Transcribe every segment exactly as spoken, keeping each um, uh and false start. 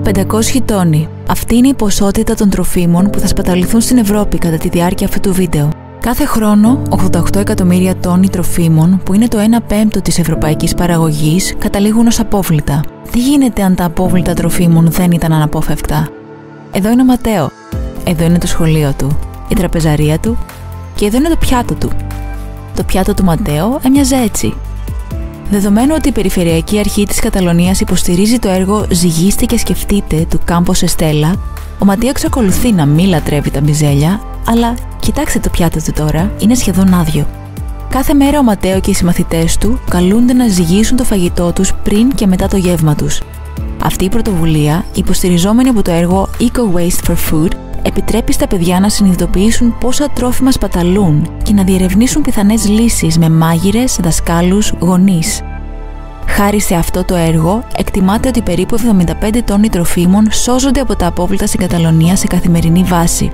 πεντακόσιοι τόνοι. Αυτή είναι η ποσότητα των τροφίμων που θα σπαταληθούν στην Ευρώπη κατά τη διάρκεια αυτού του βίντεο. Κάθε χρόνο, ογδόντα οκτώ εκατομμύρια τόνοι τροφίμων, που είναι το ένα πέμπτο της ευρωπαϊκής παραγωγής, καταλήγουν ως απόβλητα. Τι γίνεται αν τα απόβλητα τροφίμων δεν ήταν αναπόφευκτα? Εδώ είναι ο Ματέο. Εδώ είναι το σχολείο του, η τραπεζαρία του και εδώ είναι το πιάτο του. Το πιάτο του Ματέο έμοιαζε έτσι. Δεδομένου ότι η Περιφερειακή Αρχή της Καταλωνίας υποστηρίζει το έργο «Ζυγίστε και σκεφτείτε» του Κάμπος Εστέλα, ο Ματέο εξακολουθεί να μην λατρεύει τα μπιζέλια, αλλά κοιτάξτε το πιάτο του τώρα, είναι σχεδόν άδειο. Κάθε μέρα ο Ματέο και οι συμμαθητές του καλούνται να ζυγίσουν το φαγητό τους πριν και μετά το γεύμα τους. Αυτή η πρωτοβουλία, υποστηριζόμενη από το έργο Eco Waste for Food, επιτρέπει στα παιδιά να συνειδητοποιήσουν πόσα τρόφιμα σπαταλούν και να διερευνήσουν πιθανές λύσεις με μάγειρες, δασκάλους, γονείς. Χάρη σε αυτό το έργο, εκτιμάται ότι περίπου εβδομήντα πέντε τόνοι τροφίμων σώζονται από τα απόβλητα στην Καταλωνία σε καθημερινή βάση.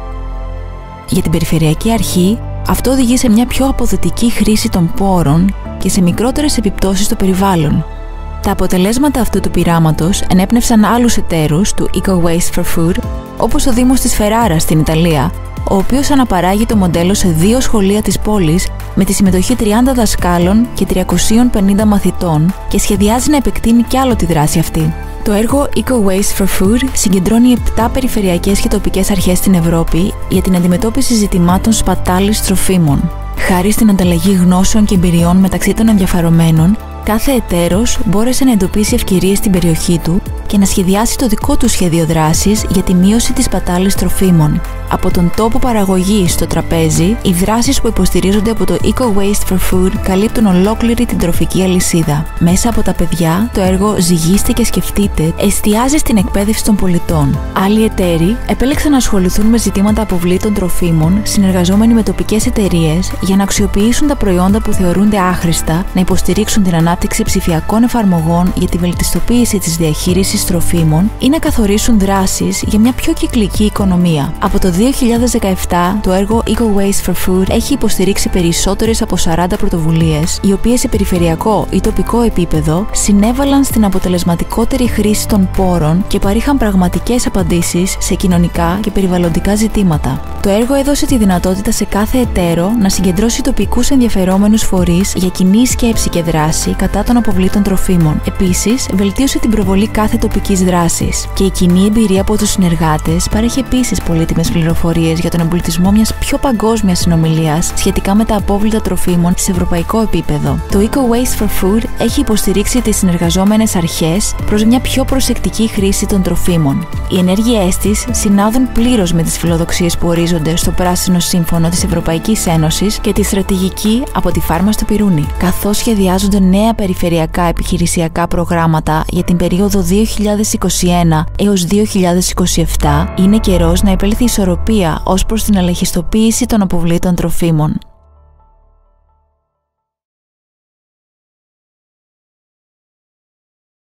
Για την Περιφερειακή Αρχή, αυτό οδηγεί σε μια πιο αποδοτική χρήση των πόρων και σε μικρότερες επιπτώσεις στο περιβάλλον. Τα αποτελέσματα αυτού του πειράματος ενέπνευσαν άλλους εταίρους του Eco Waste for Food, όπως ο Δήμος της Φεράρα στην Ιταλία, ο οποίος αναπαράγει το μοντέλο σε δύο σχολεία της πόλης με τη συμμετοχή τριάντα δασκάλων και τριακοσίων πενήντα μαθητών και σχεδιάζει να επεκτείνει κι άλλο τη δράση αυτή. Το έργο Eco Waste for Food συγκεντρώνει επτά περιφερειακές και τοπικές αρχές στην Ευρώπη για την αντιμετώπιση ζητημάτων σπατάλης τροφίμων. Χάρη στην ανταλλαγή γνώσεων και εμπειριών μεταξύ των ενδιαφερομένων, κάθε εταίρος μπόρεσε να εντοπίσει ευκαιρίες στην περιοχή του και να σχεδιάσει το δικό του σχέδιο δράσης για τη μείωση της σπατάλης τροφίμων. Από τον τόπο παραγωγής στο τραπέζι, οι δράσεις που υποστηρίζονται από το Eco Waste for Food καλύπτουν ολόκληρη την τροφική αλυσίδα. Μέσα από τα παιδιά, το έργο «Ζυγίστε και σκεφτείτε» εστιάζει στην εκπαίδευση των πολιτών. Άλλοι εταίροι επέλεξαν να ασχοληθούν με ζητήματα αποβλήτων τροφίμων, συνεργαζόμενοι με τοπικές εταιρείες για να αξιοποιήσουν τα προϊόντα που θεωρούνται άχρηστα, να υποστηρίξουν την ανάπτυξη ψηφιακών εφαρμογών για τη βελτιστοποίηση της διαχείρισης τροφίμων ή να καθορίσουν δράσεις για μια πιο κυκλική οικονομία. Από το δύο χιλιάδες δεκαεπτά, το έργο Eco Waste for Food έχει υποστηρίξει περισσότερες από σαράντα πρωτοβουλίες, οι οποίες σε περιφερειακό ή τοπικό επίπεδο συνέβαλαν στην αποτελεσματικότερη χρήση των πόρων και παρήχαν πραγματικές απαντήσεις σε κοινωνικά και περιβαλλοντικά ζητήματα. Το έργο έδωσε τη δυνατότητα σε κάθε εταίρο να συγκεντρώσει τοπικούς ενδιαφερόμενους φορείς για κοινή σκέψη και δράση κατά των αποβλήτων τροφίμων. Επίσης, βελτίωσε την προβολή κάθε τοπικής δράσης και η κοινή εμπειρία από τους συνεργάτες παρέχει επίσης πολύτιμες πληροφορίες για τον εμπλουτισμό μιας πιο παγκόσμιας συνομιλίας σχετικά με τα απόβλητα τροφίμων σε ευρωπαϊκό επίπεδο. Το Eco Waste for Food έχει υποστηρίξει τις συνεργαζόμενες αρχές προς μια πιο προσεκτική χρήση των τροφίμων. Οι ενέργειές της συνάδουν πλήρως με τις φιλοδοξίες που ορίζονται στο Πράσινο Σύμφωνο της Ευρωπαϊκής Ένωσης και τη στρατηγική από τη φάρμα στο πυρούνι, καθώς σχεδιάζονται νέα περιφερειακά επιχειρησιακά προγράμματα για την περίοδο δύο χιλιάδες είκοσι ένα έως δύο χιλιάδες είκοσι επτά, είναι καιρός να επέλθει ισορροπία ως προς την ελαχιστοποίηση των αποβλήτων τροφίμων.